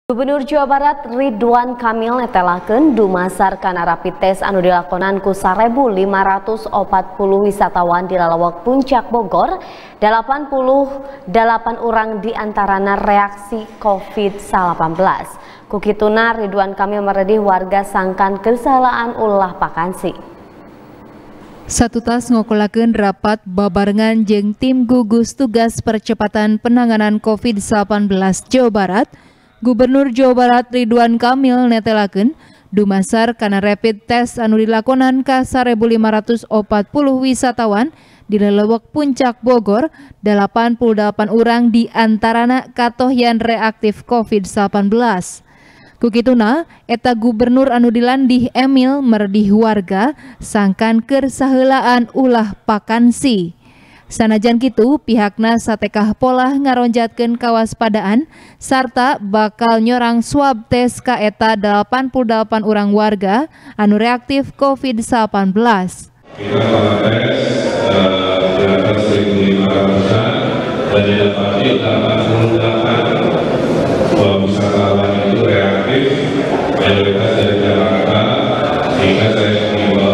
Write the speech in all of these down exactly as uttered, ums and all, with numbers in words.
Gubernur Jawa Barat Ridwan Kamil netelakeun dumasar kana rapid test anu dilakonan ku sarebu lima ratus opat puluh wisatawan di lalawak Puncak Bogor, delapan puluh delapan orang diantarana reaksi covid delapan belas. Kukituna Ridwan Kamil meredih warga sangkan kesalahan ulah pakansi. Satu tas ngokolakeun rapat babarengan jeung tim gugus tugas percepatan penanganan covid delapan belas Jawa Barat. Gubernur Jawa Barat Ridwan Kamil netelakeun dumasar kana rapid test anu dilakonan ka sarebu lima ratus opat puluh wisatawan di lelewek Puncak Bogor, delapan puluh delapan urang di antarana katohyan reaktif covid delapan belas. Kukituna eta gubernur anu dilandih Emil meredih warga sangkan keur saheulaan ulah pakansi. Sanajan kitu pihakna satekah pola ngaronjatkeun kawaspadaan sarta bakal nyorang swab tes ka eta delapan puluh delapan urang warga anu reaktif covid delapan belas. Kita melakukan tes di atas seribu lima ratusan dan didapati delapan puluh delapan wisatawan itu reaktif, mayoritas dari Jakarta, sehingga saya mengimbau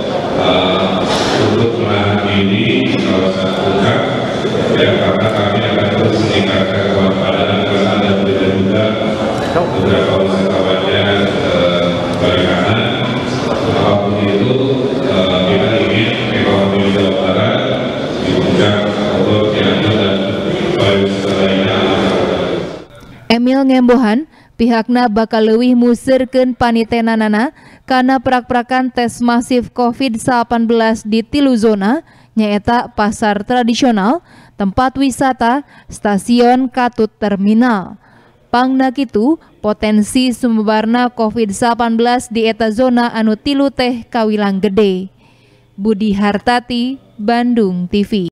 untuk menahan diri di kawasan puncak, ya, karena kami akan terus meningkatkan kewaspadaan karena ada berita juga beberapa wisatawannya eh, bagaimana. Apapun itu, eh, kita ingin ekonomi Jawa Barat di puncak Bogor, Cianjur dan pariwisata lainnya. Emil ngembohan pihakna bakal leuwih musirkeun panitenanana kana prak-prakan tes masif covid delapan belas di tilu zona nyaeta pasar tradisional, tempat wisata, stasiun katut terminal. Pangna kitu potensi sumebarna covid delapan belas di eta zona anu tilu teh kawilang gede. Budi Hartati, Bandung T V.